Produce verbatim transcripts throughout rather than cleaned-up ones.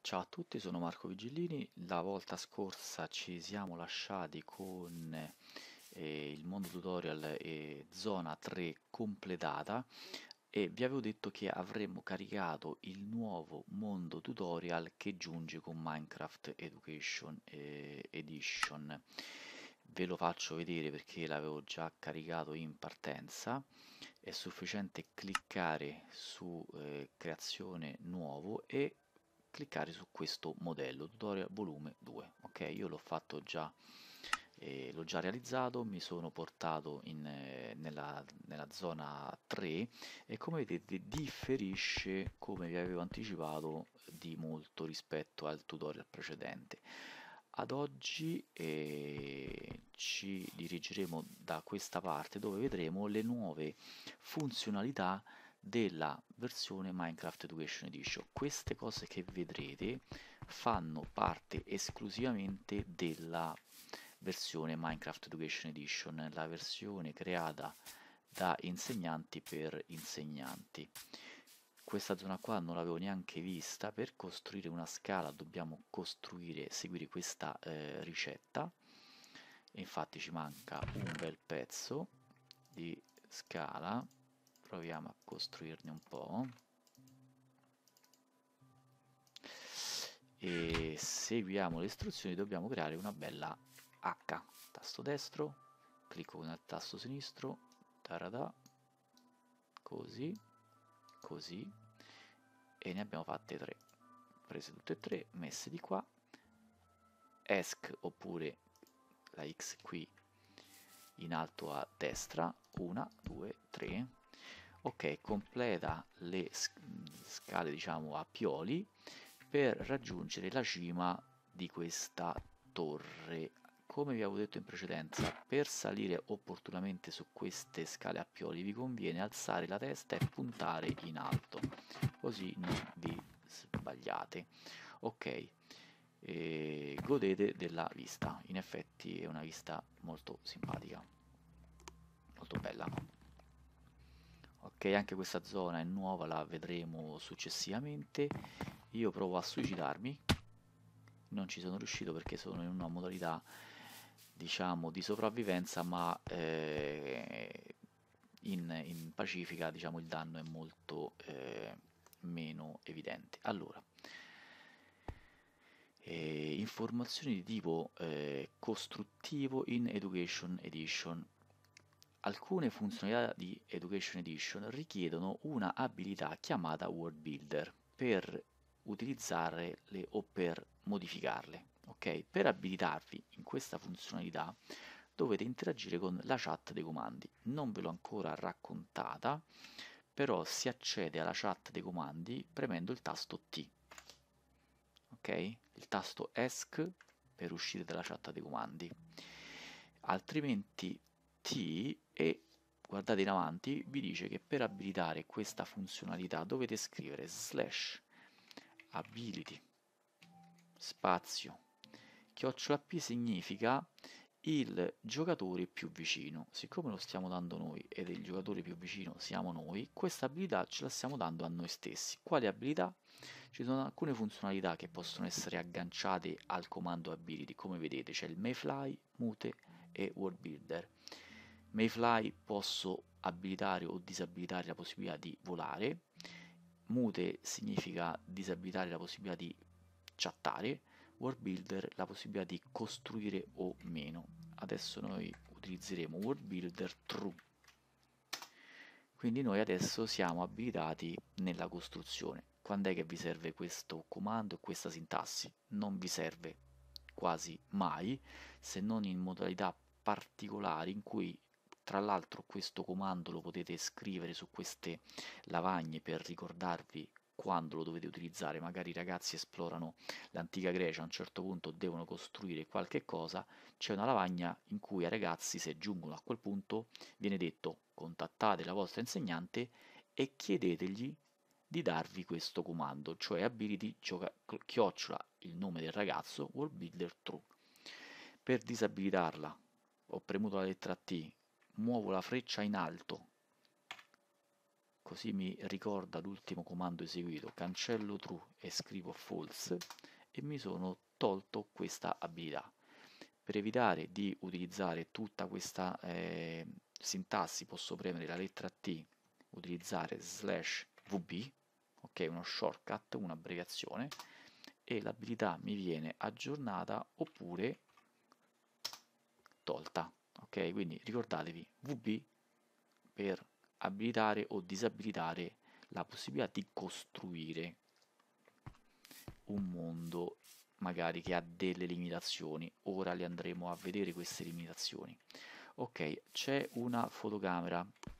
Ciao a tutti, sono Marco Vigillini. La volta scorsa ci siamo lasciati con eh, il mondo tutorial e zona tre completata e vi avevo detto che avremmo caricato il nuovo mondo tutorial che giunge con Minecraft Education eh, Edition. Ve lo faccio vedere perché l'avevo già caricato in partenza. È sufficiente cliccare su eh, creazione nuovo e cliccare su questo modello tutorial volume due. Ok, io l'ho fatto già, eh, l'ho già realizzato, mi sono portato in, eh, nella, nella zona tre e come vedete differisce, come vi avevo anticipato, di molto rispetto al tutorial precedente. Ad oggi eh, ci dirigeremo da questa parte dove vedremo le nuove funzionalità della versione Minecraft Education Edition. Queste cose che vedrete fanno parte esclusivamente della versione Minecraft Education Edition, la versione creata da insegnanti per insegnanti. Questa zona qua non l'avevo neanche vista. Per costruire una scala dobbiamo costruire, seguire questa eh, ricetta. Infatti ci manca un bel pezzo di scala. Proviamo a costruirne un po'. E seguiamo le istruzioni, dobbiamo creare una bella H. Tasto destro, clicco con il tasto sinistro, tarada, così, così, e ne abbiamo fatte tre. Prese tutte e tre, messe di qua, esc oppure la X qui in alto a destra, una, due, tre. Ok, completa le scale diciamo a pioli per raggiungere la cima di questa torre. Come vi avevo detto in precedenza, per salire opportunamente su queste scale a pioli vi conviene alzare la testa e puntare in alto, così non vi sbagliate. Ok, e godete della vista, in effetti è una vista molto simpatica, molto bella. Ok, anche questa zona è nuova, la vedremo successivamente. Io provo a suicidarmi, non ci sono riuscito perché sono in una modalità diciamo di sopravvivenza, ma eh, in, in pacifica diciamo il danno è molto eh, meno evidente. Allora, eh, informazioni di tipo eh, costruttivo in Education Edition. Alcune funzionalità di Education Edition richiedono una abilità chiamata World Builder per utilizzarle o per modificarle. Ok? Per abilitarvi in questa funzionalità dovete interagire con la chat dei comandi. Non ve l'ho ancora raccontata, però si accede alla chat dei comandi premendo il tasto T. Ok? Il tasto esc per uscire dalla chat dei comandi. Altrimenti T, e guardate in avanti, vi dice che per abilitare questa funzionalità dovete scrivere slash ability spazio chiocciola P significa il giocatore più vicino. Siccome lo stiamo dando noi ed il giocatore più vicino siamo noi, questa abilità ce la stiamo dando a noi stessi. Quali abilità? Ci sono alcune funzionalità che possono essere agganciate al comando ability, come vedete c'è il Mayfly, Mute e World Builder. Mayfly posso abilitare o disabilitare la possibilità di volare, Mute significa disabilitare la possibilità di chattare, World Builder la possibilità di costruire o meno. Adesso noi utilizzeremo World Builder True. Quindi noi adesso siamo abilitati nella costruzione. Quando è che vi serve questo comando e questa sintassi? Non vi serve quasi mai, se non in modalità particolari in cui tra l'altro questo comando lo potete scrivere su queste lavagne per ricordarvi quando lo dovete utilizzare. Magari i ragazzi esplorano l'antica Grecia, a un certo punto devono costruire qualche cosa, c'è una lavagna in cui ai ragazzi, se giungono a quel punto, viene detto contattate la vostra insegnante e chiedetegli di darvi questo comando, cioè ability gioca- chiocciola il nome del ragazzo world builder true. Per disabilitarla ho premuto la lettera T, muovo la freccia in alto così mi ricorda l'ultimo comando eseguito, cancello true e scrivo false e mi sono tolto questa abilità. Per evitare di utilizzare tutta questa eh, sintassi posso premere la lettera T, utilizzare slash vb, ok, uno shortcut, un'abbreviazione, e l'abilità mi viene aggiornata oppure tolta, ok? Quindi ricordatevi vb per abilitare o disabilitare la possibilità di costruire un mondo magari che ha delle limitazioni. Ora le andremo a vedere queste limitazioni. Ok, c'è una fotocamera.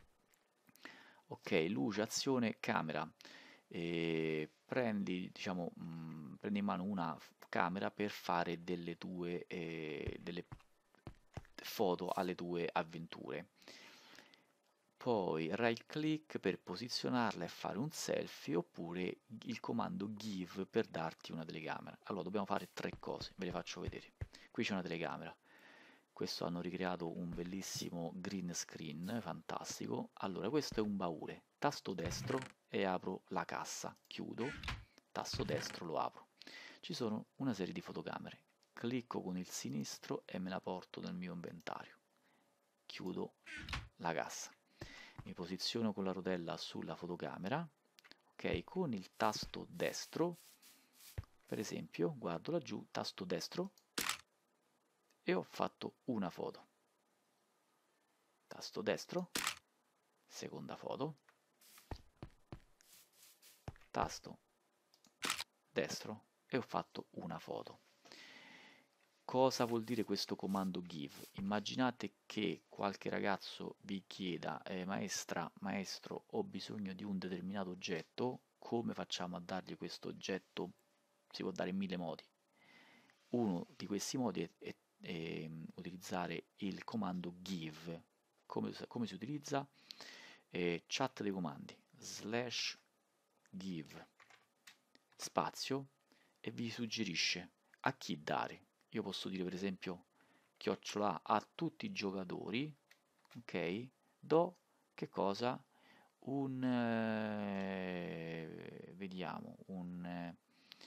Ok, luce, azione, camera. E prendi, diciamo, mh, prendi in mano una camera per fare delle tue eh, delle foto alle tue avventure. Poi right click per posizionarla e fare un selfie, oppure il comando give per darti una telecamera. Allora dobbiamo fare tre cose, ve le faccio vedere. Qui c'è una telecamera. Questo hanno ricreato un bellissimo green screen, fantastico. Allora, questo è un baule. Tasto destro e apro la cassa. Chiudo, tasto destro lo apro. Ci sono una serie di fotocamere. Clicco con il sinistro e me la porto nel mio inventario. Chiudo la cassa. Mi posiziono con la rotella sulla fotocamera, ok, con il tasto destro, per esempio, guardo laggiù, tasto destro, e ho fatto una foto. Tasto destro, seconda foto, tasto destro e ho fatto una foto. Cosa vuol dire questo comando give? Immaginate che qualche ragazzo vi chieda eh, maestra, maestro, ho bisogno di un determinato oggetto, come facciamo a dargli questo oggetto? Si può dare in mille modi. Uno di questi modi è, è, è utilizzare il comando give. Come, come si utilizza? Eh, chat dei comandi, slash give, spazio, e vi suggerisce a chi dare. Io posso dire per esempio chiocciola a tutti i giocatori, ok, do che cosa? Un eh, vediamo un eh,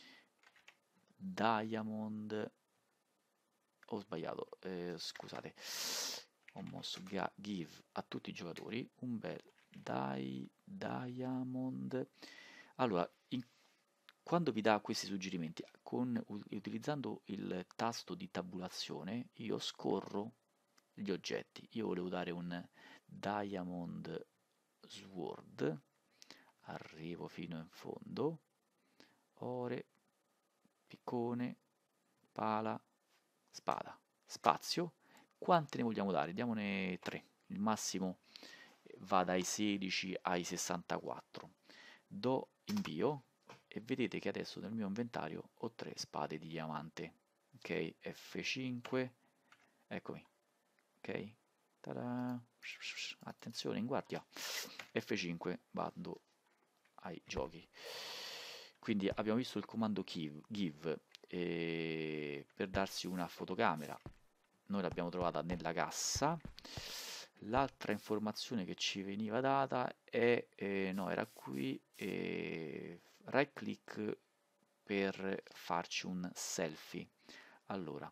diamond, ho sbagliato, eh, scusate, ho mosso give a tutti i giocatori un bel di, diamond. Allora, in quando vi dà questi suggerimenti, con, utilizzando il tasto di tabulazione, io scorro gli oggetti. Io volevo dare un Diamond Sword, arrivo fino in fondo, ore, piccone, pala, spada, spazio. Quante ne vogliamo dare? Diamone tre. Il massimo va dai sedici ai sessantaquattro. Do invio. E vedete che adesso nel mio inventario ho tre spade di diamante, ok, F cinque, eccomi, ok, ta-da. Attenzione, in guardia, F cinque, vado ai giochi. Quindi abbiamo visto il comando give, give eh, per darsi una fotocamera, noi l'abbiamo trovata nella cassa. L'altra informazione che ci veniva data è, eh, no, era qui, eh, right click per farci un selfie. Allora,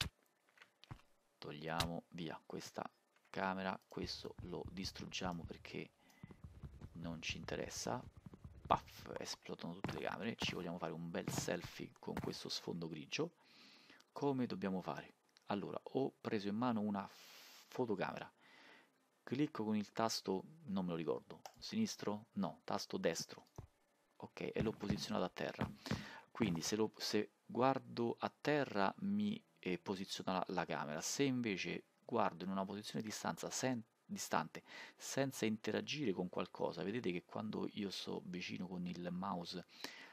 togliamo via questa camera, questo lo distruggiamo perché non ci interessa. Puff, esplodono tutte le camere, ci vogliamo fare un bel selfie con questo sfondo grigio. Come dobbiamo fare? Allora, ho preso in mano una fotocamera, clicco con il tasto, non me lo ricordo, sinistro? No, tasto destro, ok, e l'ho posizionato a terra. Quindi se, lo, se guardo a terra mi eh, posiziona la, la camera, se invece guardo in una posizione distanza, sen, distante senza interagire con qualcosa, vedete che quando io sto vicino con il mouse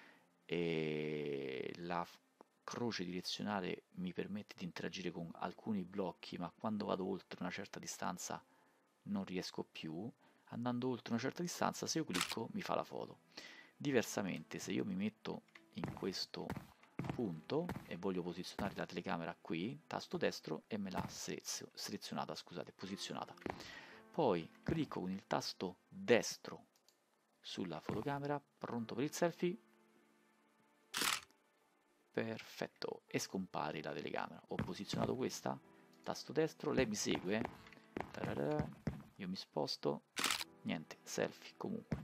e la croce direzionale mi permette di interagire con alcuni blocchi, ma quando vado oltre una certa distanza non riesco più. Andando oltre una certa distanza, se io clicco mi fa la foto. Diversamente, se io mi metto in questo punto e voglio posizionare la telecamera qui, tasto destro e me l'ha selezio- selezionata, scusate, posizionata. Poi clicco con il tasto destro sulla fotocamera, pronto per il selfie. Perfetto, e scompare la telecamera. Ho posizionato questa, tasto destro, lei mi segue, tararà, io mi sposto, niente, selfie comunque.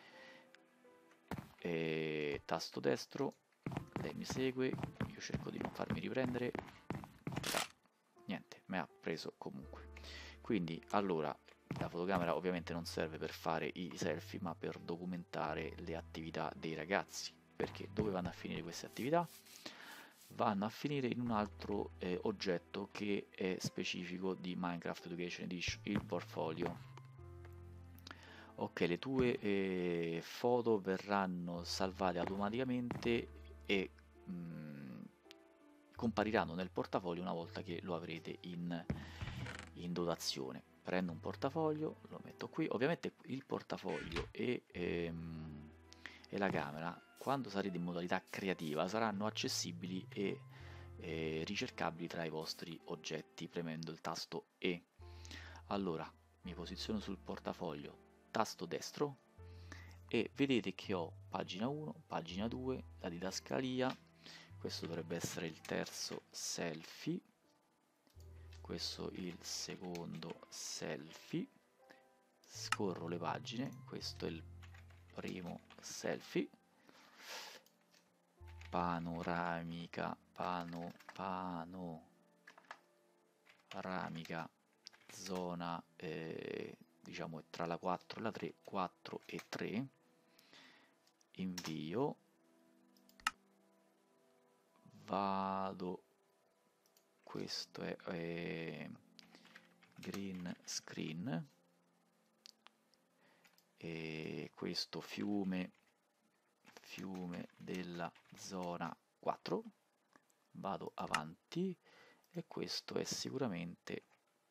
E tasto destro, lei mi segue, io cerco di non farmi riprendere, niente, mi ha preso comunque. Quindi allora la fotocamera ovviamente non serve per fare i selfie, ma per documentare le attività dei ragazzi. Perché dove vanno a finire queste attività? Vanno a finire in un altro eh, oggetto che è specifico di Minecraft Education Edition, il portfolio. Ok, le tue eh, foto verranno salvate automaticamente e mh, compariranno nel portafoglio una volta che lo avrete in, in dotazione. Prendo un portafoglio, lo metto qui, ovviamente il portafoglio e, ehm, e la camera, quando sarete in modalità creativa, saranno accessibili e eh, ricercabili tra i vostri oggetti premendo il tasto E. Allora, mi posiziono sul portafoglio, tasto destro, e vedete che ho pagina uno, pagina due, la didascalia, questo dovrebbe essere il terzo selfie, questo il secondo selfie, scorro le pagine, questo è il primo selfie, panoramica, pano, panoramica, zona eh, diciamo tra la quattro e la tre, quattro e tre, invio, vado, questo è, è green screen, e questo fiume, fiume della zona quattro, vado avanti, e questo è sicuramente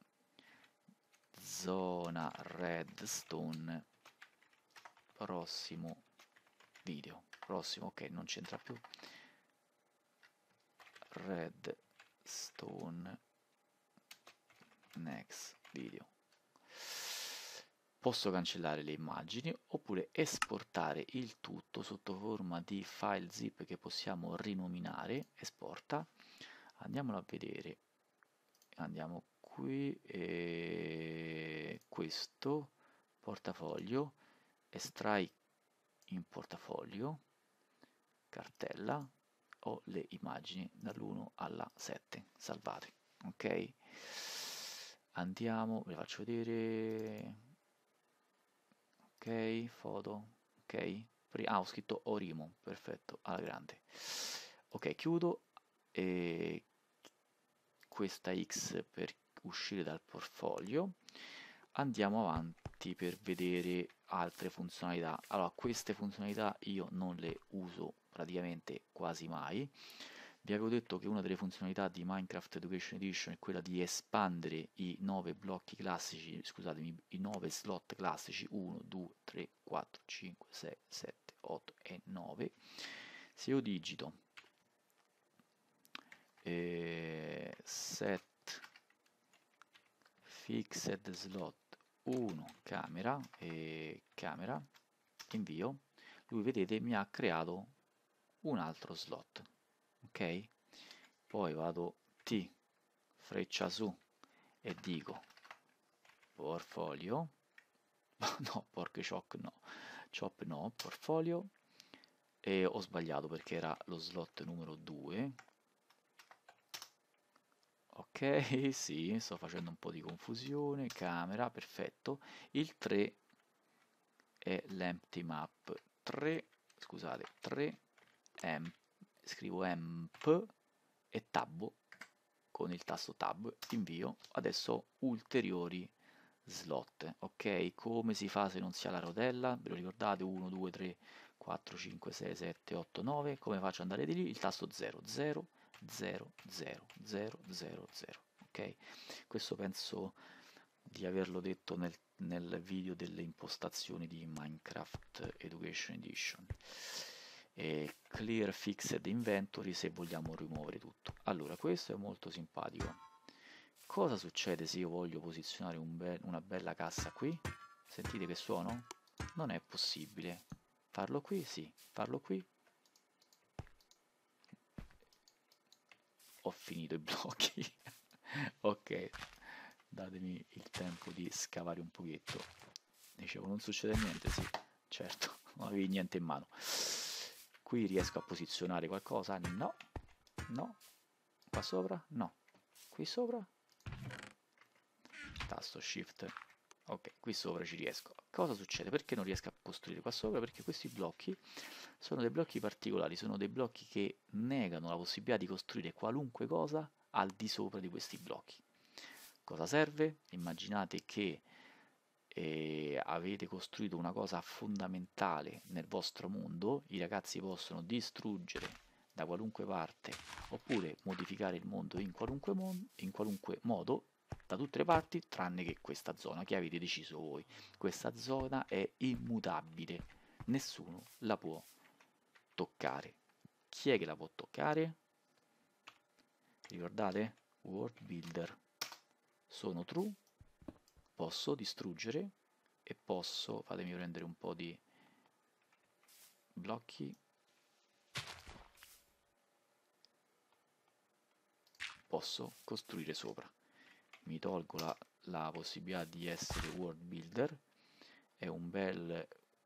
zona redstone, prossimo video, prossimo, ok, non c'entra più, redstone next video. Posso cancellare le immagini oppure esportare il tutto sotto forma di file zip che possiamo rinominare. Esporta, andiamolo a vedere, andiamo qui, e questo portafoglio, estrai in portafoglio, cartella, ho le immagini dall'uno alla sette salvate. Ok, andiamo, ve le faccio vedere. Ok, foto, ok, ah, ho scritto Orimo, perfetto, alla grande. Ok, chiudo, e questa X per uscire dal portfolio. Andiamo avanti per vedere altre funzionalità. Allora, queste funzionalità io non le uso praticamente quasi mai. Vi avevo detto che una delle funzionalità di Minecraft Education Edition è quella di espandere i nove blocchi classici, scusatemi, i nove slot classici, uno, due, tre, quattro, cinque, sei, sette, otto e nove. Se io digito eh, set fixed slot uno camera e camera, invio, lui vedete mi ha creato un altro slot. Ok, poi vado T, freccia su, e dico portfolio, no, pork chop no, chop no, portfolio, e ho sbagliato perché era lo slot numero due. Ok, sì, sto facendo un po' di confusione, camera, perfetto. Il tre è l'empty map, tre, scusate, tre, emp, scrivo emp e tabbo con il tasto tab, invio. Adesso ho ulteriori slot. Ok, come si fa se non si ha la rotella? Ve lo ricordate? uno, due, tre, quattro, cinque, sei, sette, otto, nove. Come faccio ad andare di lì? Il tasto zero, zero, zero, zero, zero, zero, zero. Ok, questo penso di averlo detto nel, nel video delle impostazioni di Minecraft Education Edition. E clear fixed inventory se vogliamo rimuovere tutto. Allora, questo è molto simpatico. Cosa succede se io voglio posizionare un be una bella cassa qui? Sentite che suono? non è possibile. Farlo qui, sì, farlo qui. Ho finito i blocchi. Ok, datemi il tempo di scavare un pochetto. Dicevo, non succede niente, sì, certo, non avevi niente in mano. Qui riesco a posizionare qualcosa? No, no. Qua sopra? No. Qui sopra? Tasto Shift. Ok, qui sopra ci riesco. Cosa succede? Perché non riesco a costruire qua sopra? Perché questi blocchi sono dei blocchi particolari, sono dei blocchi che negano la possibilità di costruire qualunque cosa al di sopra di questi blocchi. Cosa serve? Immaginate che eh, avete costruito una cosa fondamentale nel vostro mondo, i ragazzi possono distruggere da qualunque parte oppure modificare il mondo in qualunque, mon- in qualunque modo da tutte le parti tranne che questa zona che avete deciso voi. Questa zona è immutabile, nessuno la può toccare. Chi è che la può toccare? Ricordate? World Builder. Sono true, posso distruggere e posso, fatemi prendere un po' di blocchi, posso costruire sopra. Mi tolgo la, la possibilità di essere world builder, è un bel...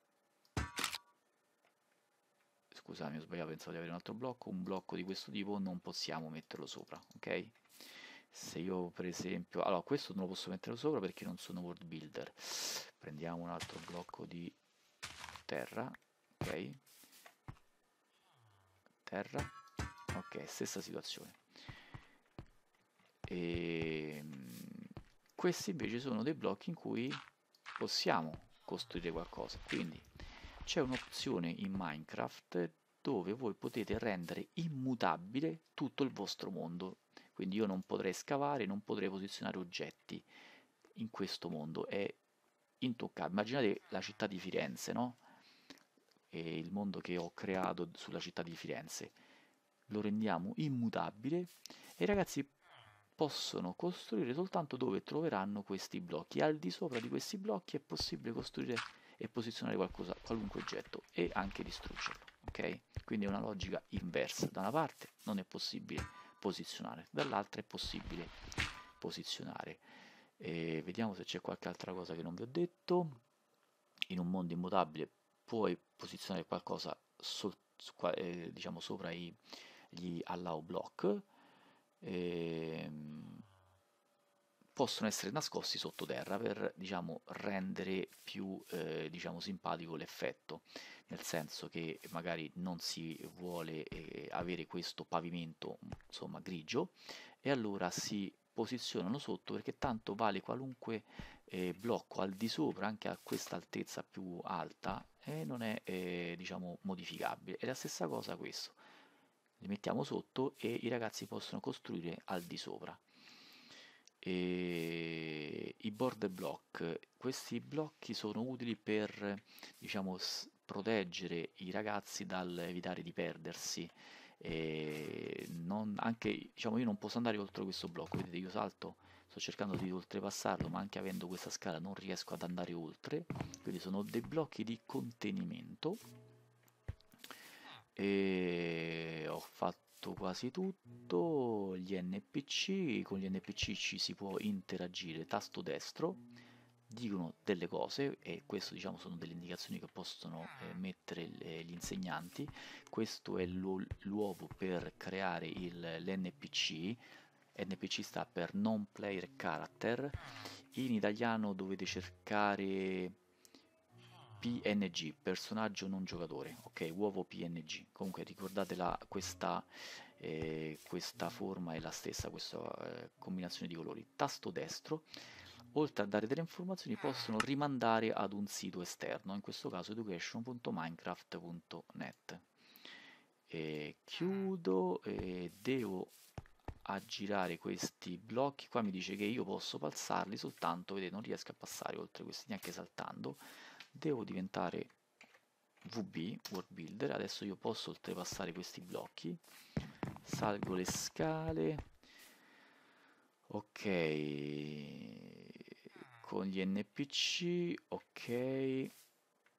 Scusami, ho sbagliato, pensavo di avere un altro blocco, un blocco di questo tipo non possiamo metterlo sopra, ok? Se io per esempio... Allora, questo non lo posso mettere sopra perché non sono world builder. Prendiamo un altro blocco di terra, ok? Terra, ok, stessa situazione. E questi invece sono dei blocchi in cui possiamo costruire qualcosa, quindi c'è un'opzione in Minecraft dove voi potete rendere immutabile tutto il vostro mondo, quindi io non potrei scavare, non potrei posizionare oggetti in questo mondo, è intoccabile. Immaginate la città di Firenze, no? E il mondo che ho creato sulla città di Firenze, lo rendiamo immutabile e i ragazzi possono costruire soltanto dove troveranno questi blocchi. Al di sopra di questi blocchi è possibile costruire e posizionare qualcosa, qualunque oggetto e anche distruggerlo. Ok? Quindi è una logica inversa. Da una parte non è possibile posizionare, dall'altra è possibile posizionare. E vediamo se c'è qualche altra cosa che non vi ho detto. In un mondo immutabile puoi posizionare qualcosa sol- su qua- eh, diciamo sopra i, gli allow block. ehm, Possono essere nascosti sottoterra per, diciamo, rendere più, eh, diciamo, simpatico l'effetto, nel senso che magari non si vuole eh, avere questo pavimento, insomma, grigio, e allora si posizionano sotto perché tanto vale qualunque eh, blocco al di sopra, anche a questa altezza più alta, e non è, eh, diciamo, modificabile. È la stessa cosa questo. Li mettiamo sotto e i ragazzi possono costruire al di sopra. E i border block, questi blocchi sono utili per, diciamo, s- proteggere i ragazzi dal evitare di perdersi. E non, anche, diciamo, io non posso andare oltre questo blocco, vedete, io salto, sto cercando di oltrepassarlo, ma anche avendo questa scala non riesco ad andare oltre, quindi sono dei blocchi di contenimento. E ho fatto quasi tutto. Gli N P C, con gli N P C ci si può interagire, tasto destro, dicono delle cose e questo diciamo sono delle indicazioni che possono eh, mettere le- gli insegnanti. Questo è l'u- l'uovo per creare l'N P C. N P C sta per non player character. In italiano dovete cercare P N G, personaggio non giocatore, ok, uovo P N G. Comunque ricordate la, questa, eh, questa forma è la stessa, questa eh, combinazione di colori. Tasto destro, oltre a dare delle informazioni, possono rimandare ad un sito esterno, in questo caso education punto minecraft punto net. E chiudo e devo aggirare questi blocchi. Qua mi dice che io posso passarli soltanto, vedete, non riesco a passare oltre questi neanche saltando. Devo diventare V B, World Builder. Adesso io posso oltrepassare questi blocchi. Salgo le scale. Ok, con gli N P C, ok.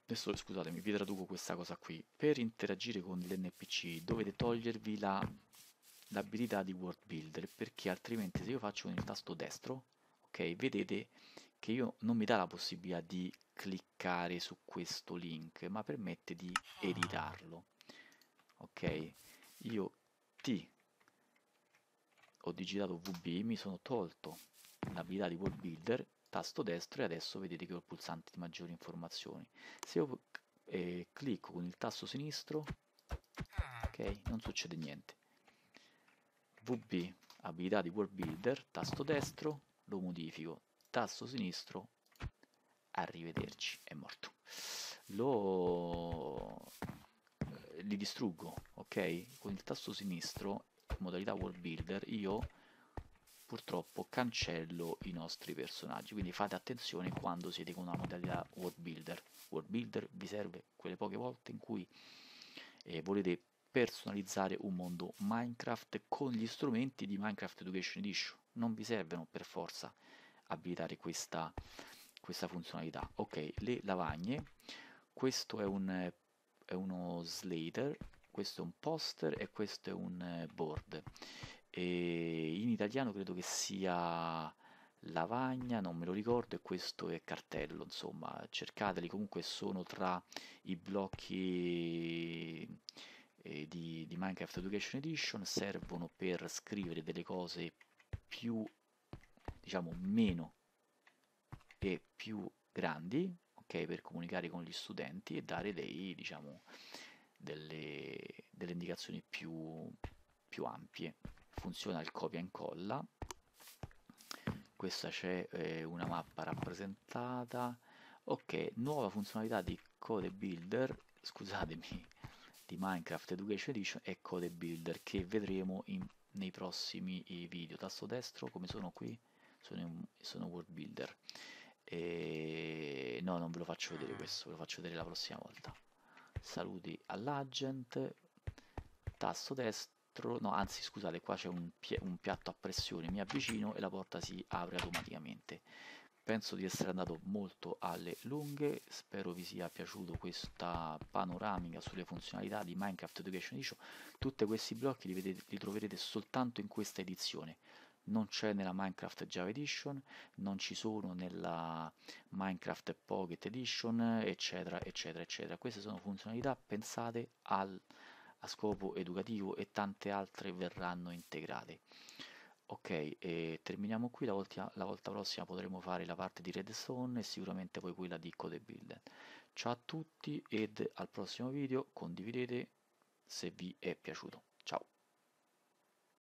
Adesso scusatemi, vi traduco questa cosa qui. Per interagire con l'N P C dovete togliervi la, l'abilità di World Builder, perché altrimenti se io faccio con il tasto destro, ok, vedete che io non mi dà la possibilità di cliccare su questo link, ma permette di editarlo. Ok, io T ho digitato V B, mi sono tolto l'abilità di World Builder, tasto destro, e adesso vedete che ho il pulsante di maggiori informazioni. Se io eh, clicco con il tasto sinistro, ok, non succede niente. V B, abilità di World Builder, tasto destro, lo modifico, tasto sinistro, arrivederci, è morto. Lo eh, li distruggo, ok? Con il tasto sinistro, modalità World Builder, io purtroppo cancello i nostri personaggi, quindi fate attenzione quando siete con una modalità World Builder. World Builder vi serve quelle poche volte in cui eh, volete personalizzare un mondo Minecraft con gli strumenti di Minecraft Education Edition. Non vi servono per forza abilitare questa, questa funzionalità. Ok, le lavagne. Questo è, un, è uno Slater, questo è un poster e questo è un board. E in italiano credo che sia lavagna, non me lo ricordo, e questo è cartello, insomma, cercateli, comunque sono tra i blocchi eh, di, di Minecraft Education Edition, servono per scrivere delle cose più, diciamo, meno e più grandi, ok, per comunicare con gli studenti e dare dei, diciamo, delle, delle indicazioni più, più ampie. Funziona il copia e incolla. Questa c'è eh, una mappa rappresentata. Ok, nuova funzionalità di Code Builder, scusatemi, di Minecraft Education Edition e Code Builder che vedremo in, nei prossimi video. Tasto destro, come sono qui? Sono, in, sono World Builder. E... no, non ve lo faccio vedere questo, ve lo faccio vedere la prossima volta. Saluti all'agent, tasto destro, no, anzi scusate, qua c'è un, un piatto a pressione, mi avvicino e la porta si apre automaticamente. Penso di essere andato molto alle lunghe, spero vi sia piaciuto questa panoramica sulle funzionalità di Minecraft Education Edition. Tutti questi blocchi li, vedete, li troverete soltanto in questa edizione, non c'è nella Minecraft Java Edition, non ci sono nella Minecraft Pocket Edition, eccetera, eccetera, eccetera. Queste sono funzionalità pensate al, a scopo educativo e tante altre verranno integrate. Ok, e terminiamo qui, la volta, la volta prossima potremo fare la parte di Redstone e sicuramente poi quella di Code Builder. Ciao a tutti ed al prossimo video, condividete se vi è piaciuto.